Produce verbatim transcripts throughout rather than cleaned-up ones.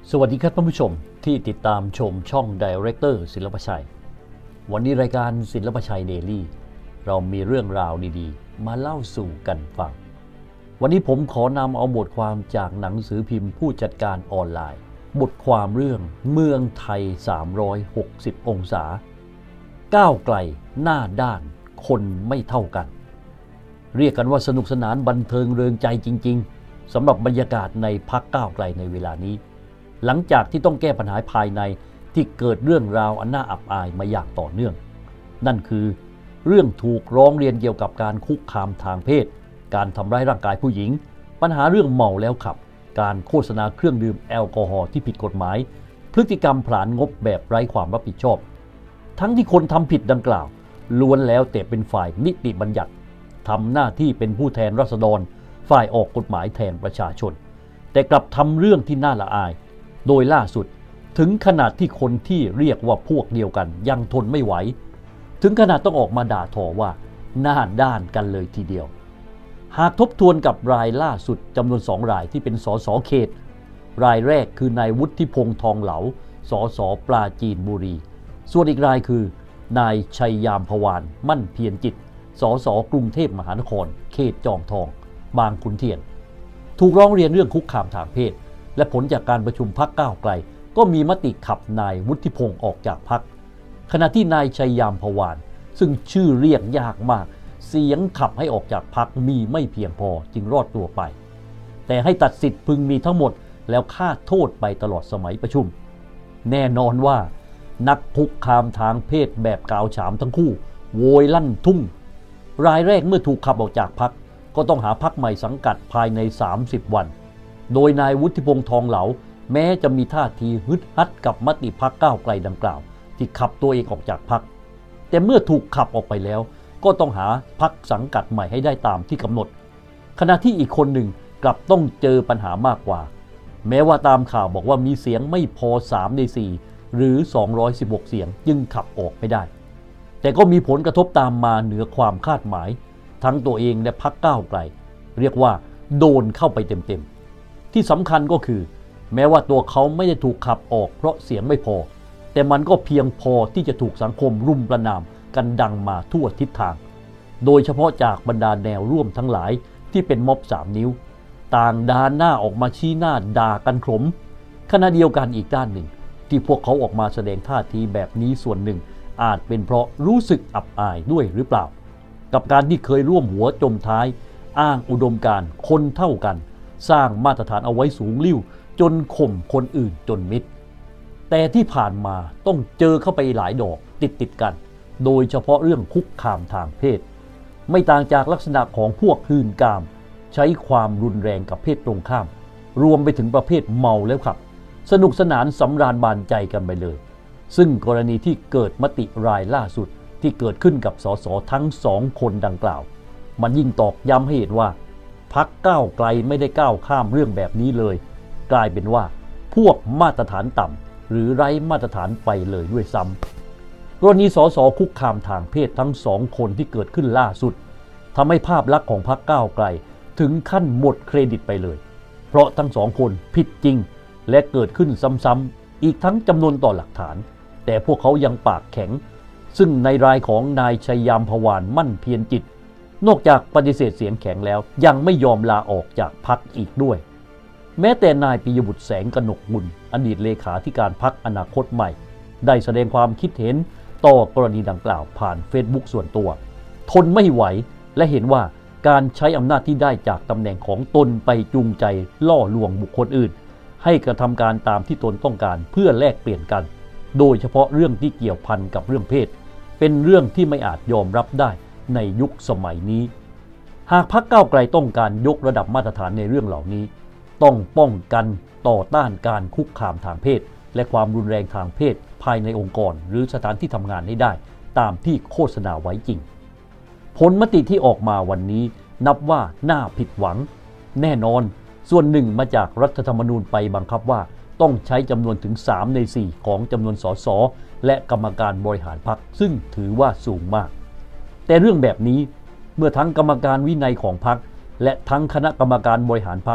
สวัสดีครับท่านผู้ชมที่ติดตามชมช่องไดเรคเตอร์ศิลปชัยวันนี้รายการศิลปชัยเดลี่เรามีเรื่องราวดีๆมาเล่าสู่กันฟังวันนี้ผมขอนำเอาบทความจากหนังสือพิมพ์ผู้จัดการออนไลน์บทความเรื่องเมืองไทยสามร้อยหกสิบองศาก้าวไกลหน้าด้านคนไม่เท่ากันเรียกกันว่าสนุกสนานบันเทิงเริงใจจริงๆสำหรับบรรยากาศในพรรคก้าวไกลในเวลานี้หลังจากที่ต้องแก้ปัญหาภายในที่เกิดเรื่องราวอันน่าอับอายมาอย่างต่อเนื่องนั่นคือเรื่องถูกร้องเรียนเกี่ยวกับการคุกคามทางเพศการทำร้ายร่างกายผู้หญิงปัญหาเรื่องเมาแล้วขับการโฆษณาเครื่องดื่มแอลกอฮอล์ที่ผิดกฎหมายพฤติกรรมผลาญงบแบบไร้ความรับผิดชอบทั้งที่คนทำผิดดังกล่าวล้วนแล้วแต่เป็นฝ่ายนิติบัญญัติทำหน้าที่เป็นผู้แทนราษฎรฝ่ายออกกฎหมายแทนประชาชนแต่กลับทำเรื่องที่น่าละอายโดยล่าสุดถึงขนาดที่คนที่เรียกว่าพวกเดียวกันยังทนไม่ไหวถึงขนาดต้องออกมาด่าทอว่าหน้าด้านกันเลยทีเดียวหากทบทวนกับรายล่าสุดจำนวนสองรายที่เป็นสสเขตรายแรกคือนายวุฒิพงษ์ทองเหลาสสปราจีนบุรีส่วนอีกรายคือนายชัยยามพวานมั่นเพียรจิตสสกรุงเทพมหานครเขตจอมทองบางขุนเทียนถูกร้องเรียนเรื่องคุกคามทางเพศและผลจากการประชุมพรรคก้าวไกลก็มีมติขับนายวุฒิพงษ์ออกจากพรรคขณะที่นายชัยยามพวานซึ่งชื่อเรียกยากมากเสียงขับให้ออกจากพรรคมีไม่เพียงพอจึงรอดตัวไปแต่ให้ตัดสิทธิ์พึงมีทั้งหมดแล้วฆ่าโทษไปตลอดสมัยประชุมแน่นอนว่านักคุกคามทางเพศแบบกาวฉามทั้งคู่โวยลั่นทุ่งรายแรกเมื่อถูกขับออกจากพรรคก็ต้องหาพรรคใหม่สังกัดภายในสามสิบวันโดยนายวุฒิพงษ์ทองเหลาแม้จะมีท่าทีฮึดฮัดกับมติพรรคก้าวไกลดังกล่าวที่ขับตัวเองออกจากพรรคแต่เมื่อถูกขับออกไปแล้วก็ต้องหาพรรคสังกัดใหม่ให้ได้ตามที่กำหนดขณะที่อีกคนหนึ่งกลับต้องเจอปัญหามากกว่าแม้ว่าตามข่าวบอกว่ามีเสียงไม่พอสามในสี่หรือสองร้อยสิบหกเสียงจึงขับออกไม่ได้แต่ก็มีผลกระทบตามมาเหนือความคาดหมายทั้งตัวเองและพรรคก้าวไกลเรียกว่าโดนเข้าไปเต็มๆที่สำคัญก็คือแม้ว่าตัวเขาไม่ได้ถูกขับออกเพราะเสียงไม่พอแต่มันก็เพียงพอที่จะถูกสังคมรุมประณามกันดังมาทั่วทิศทางโดยเฉพาะจากบรรดาแนวร่วมทั้งหลายที่เป็นม็อบสามนิ้วต่างด่าหน้าออกมาชี้หน้าด่ากันขมขณะเดียวกันอีกด้านหนึ่งที่พวกเขาออกมาแสดงท่าทีแบบนี้ส่วนหนึ่งอาจเป็นเพราะรู้สึกอับอายด้วยหรือเปล่ากับการที่เคยร่วมหัวจมท้ายอ้างอุดมการณ์คนเท่ากันสร้างมาตรฐานเอาไว้สูงลิ่วจนข่มคนอื่นจนมิดแต่ที่ผ่านมาต้องเจอเข้าไปหลายดอกติดติดกันโดยเฉพาะเรื่องคุกคามทางเพศไม่ต่างจากลักษณะของพวกหื่นกามใช้ความรุนแรงกับเพศตรงข้ามรวมไปถึงประเภทเมาแล้วขับสนุกสนานสำราญบานใจกันไปเลยซึ่งกรณีที่เกิดมติรายล่าสุดที่เกิดขึ้นกับสสทั้งสองคนดังกล่าวมันยิ่งตอกย้ำให้เห็นว่าพรรคก้าวไกลไม่ได้ก้าวข้ามเรื่องแบบนี้เลยกลายเป็นว่าพวกมาตรฐานต่ำหรือไร้มาตรฐานไปเลยด้วยซ้ำกรณีสสคุกคามทางเพศทั้งสองคนที่เกิดขึ้นล่าสุดทำให้ภาพลักษณ์ของพรรคก้าวไกลถึงขั้นหมดเครดิตไปเลยเพราะทั้งสองคนผิดจริงและเกิดขึ้นซ้ำๆอีกทั้งจำนวนต่อหลักฐานแต่พวกเขายังปากแข็งซึ่งในรายของนายชัยยามพวานมั่นเพียรจิตนอกจากปฏิเสธเสียงแข็งแล้วยังไม่ยอมลาออกจากพรรคอีกด้วยแม้แต่นายปิยบุตรแสงกนกบุญอดีตเลขาธิการพรรคอนาคตใหม่ได้แสดงความคิดเห็นต่อกรณีดังกล่าวผ่านเฟซบุ๊กส่วนตัวทนไม่ไหวและเห็นว่าการใช้อำนาจที่ได้จากตำแหน่งของตนไปจูงใจล่อลวงบุคคลอื่นให้กระทำการตามที่ตนต้องการเพื่อแลกเปลี่ยนกันโดยเฉพาะเรื่องที่เกี่ยวพันกับเรื่องเพศเป็นเรื่องที่ไม่อาจยอมรับได้ในยุคสมัยนี้หากพรรคก้าวไกลต้องการยกระดับมาตรฐานในเรื่องเหล่านี้ต้องป้องกันต่อต้านการคุกคามทางเพศและความรุนแรงทางเพศภายในองค์กรหรือสถานที่ทำงานให้ได้ตามที่โฆษณาไว้จริงผลมติที่ออกมาวันนี้นับว่าน่าผิดหวังแน่นอนส่วนหนึ่งมาจากรัฐธรรมนูญไปบังคับว่าต้องใช้จำนวนถึงสามในสี่ของจำนวนสสและกรรมการบริหารพรรคซึ่งถือว่าสูงมากแต่เรื่องแบบนี้เมื่อทั้งกรรมการวินัยของพรรคและทั้งคณะกรรมการบริหารพรรค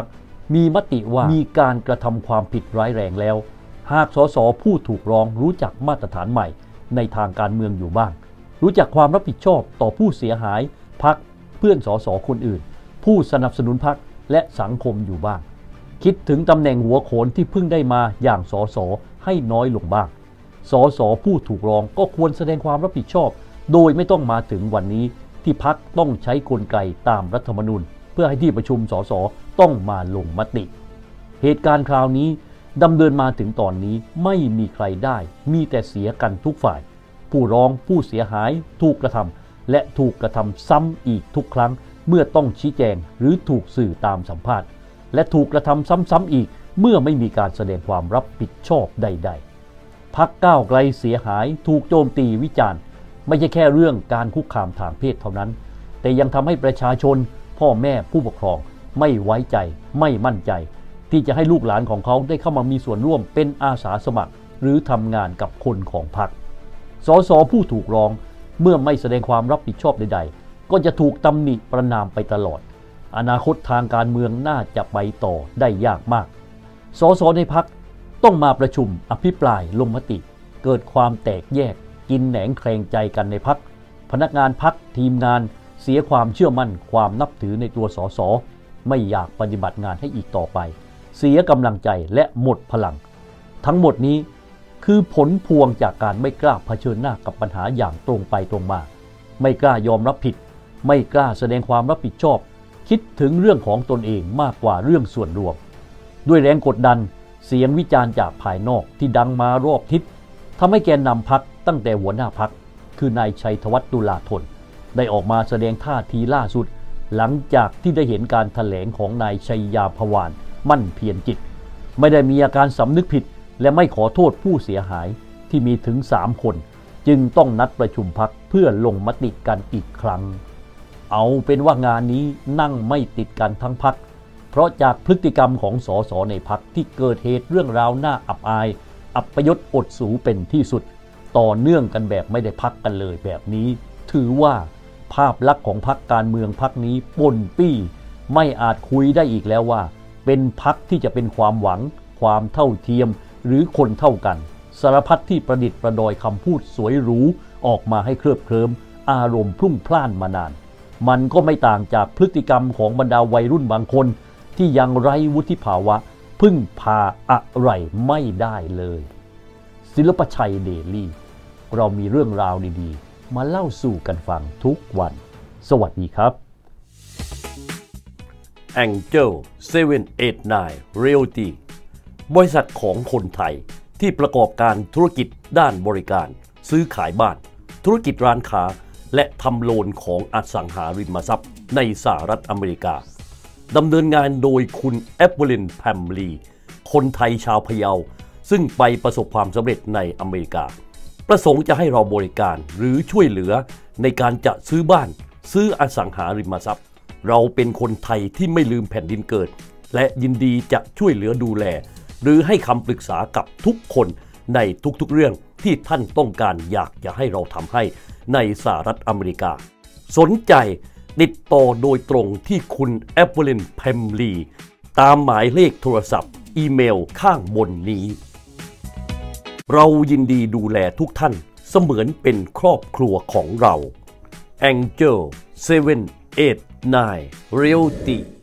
มีมติว่ามีการกระทำความผิดร้ายแรงแล้วหากสสผู้ถูกร้องรู้จักมาตรฐานใหม่ในทางการเมืองอยู่บ้างรู้จักความรับผิดชอบต่อผู้เสียหายพรรคเพื่อนสสคนอื่นผู้สนับสนุนพรรคและสังคมอยู่บ้างคิดถึงตำแหน่งหัวโขนที่เพิ่งได้มาอย่างสสให้น้อยลงบ้างสสผู้ถูกร้องก็ควรแสดงความรับผิดชอบโดยไม่ต้องมาถึงวันนี้ที่พรรคต้องใช้กลไกตามรัฐธรรมนูญเพื่อให้ที่ประชุมสสต้องมาลงมติเหตุการณ์คราวนี้ดำเนินมาถึงตอนนี้ไม่มีใครได้มีแต่เสียกันทุกฝ่ายผู้ร้องผู้เสียหายถูกกระทำและถูกกระทำซ้ำอีกทุกครั้งเมื่อต้องชี้แจงหรือถูกสื่อตามสัมภาษณ์และถูกกระทำซ้ำๆอีกเมื่อไม่มีการแสดงความรับผิดชอบใดๆพรรคก้าวไกลเสียหายถูกโจมตีวิจารณ์ไม่ใช่แค่เรื่องการคุกคามทางเพศเท่านั้นแต่ยังทำให้ประชาชนพ่อแม่ผู้ปกครองไม่ไว้ใจไม่มั่นใจที่จะให้ลูกหลานของเขาได้เข้ามามีส่วนร่วมเป็นอาสาสมัครหรือทำงานกับคนของพรรคสสผู้ถูกร้องเมื่อไม่แสดงความรับผิดชอบใดๆก็จะถูกตำหนิประณามไปตลอดอนาคตทางการเมืองน่าจะไปต่อได้ยากมากสสในพรรคต้องมาประชุมอภิปรายลงมติเกิดความแตกแยกกินแหนงแคลงใจกันในพรรคพนักงานพรรคทีมงานเสียความเชื่อมั่นความนับถือในตัวสสไม่อยากปฏิบัติงานให้อีกต่อไปเสียกำลังใจและหมดพลังทั้งหมดนี้คือผลพวงจากการไม่กล้าเผชิญหน้ากับปัญหาอย่างตรงไปตรงมาไม่กล้ายอมรับผิดไม่กล้าแสดงความรับผิดชอบคิดถึงเรื่องของตนเองมากกว่าเรื่องส่วนรวมด้วยแรงกดดันเสียงวิจารณ์จากภายนอกที่ดังมารอบทิศทำให้แกนนำพรรคตั้งแต่หัวหน้าพรรคคือนายชัยธวัฒน์ตุลาธนได้ออกมาแสดงท่าทีล่าสุดหลังจากที่ได้เห็นการแถลงของนายชัยยาภวานมั่นเพียรจิตไม่ได้มีอาการสำนึกผิดและไม่ขอโทษผู้เสียหายที่มีถึงสามคนจึงต้องนัดประชุมพรรคเพื่อลงมติกันอีกครั้งเอาเป็นว่างานนี้นั่งไม่ติดกันทั้งพรรคเพราะจากพฤติกรรมของสสในพรรคที่เกิดเหตุเรื่องราวน่าอับอายอัปยศอดสูเป็นที่สุดต่อเนื่องกันแบบไม่ได้พักกันเลยแบบนี้ถือว่าภาพลักษณ์ของพรรคการเมืองพรรคนี้ป่นปี้ไม่อาจคุยได้อีกแล้วว่าเป็นพรรคที่จะเป็นความหวังความเท่าเทียมหรือคนเท่ากันสารพัดที่ประดิษฐ์ประดอยคำพูดสวยหรูออกมาให้เคลิบเคลิ้มอารมณ์พลุ่งพล่านมานานมันก็ไม่ต่างจากพฤติกรรมของบรรดาวัยรุ่นบางคนที่ยังไร้วุฒิภาวะพึ่งพาอะไรไม่ได้เลยศิลปชัยเดลี่เรามีเรื่องราวดีๆมาเล่าสู่กันฟังทุกวันสวัสดีครับ Angel เซเว่น เอท ไนน์ Realty บริษัทของคนไทยที่ประกอบการธุรกิจด้านบริการซื้อขายบ้านธุรกิจร้านค้าและทำโลนของอสังหาริมทรัพย์ในสหรัฐอเมริกาดำเนินงานโดยคุณแอปเปิลแพมลีคนไทยชาวพะเยาซึ่งไปประสบความสำเร็จในอเมริกาประสงค์จะให้เราบริการหรือช่วยเหลือในการจะซื้อบ้านซื้ออสังหาริมทรัพย์เราเป็นคนไทยที่ไม่ลืมแผ่นดินเกิดและยินดีจะช่วยเหลือดูแลหรือให้คำปรึกษากับทุกคนในทุกๆเรื่องที่ท่านต้องการอยากจะให้เราทำให้ในสหรัฐอเมริกาสนใจติดต่อโดยตรงที่คุณแอปเปิลแพมลีตามหมายเลขโทรศัพท์อีเมลข้างบนนี้เรายินดีดูแลทุกท่านเสมือนเป็นครอบครัวของเรา Angel เซเว่น เอท ไนน์ Realty